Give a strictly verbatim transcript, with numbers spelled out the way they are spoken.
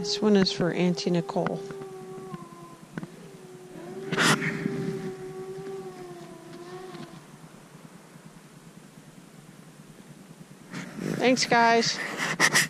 This one is for Auntie Nicole. Thanks, guys.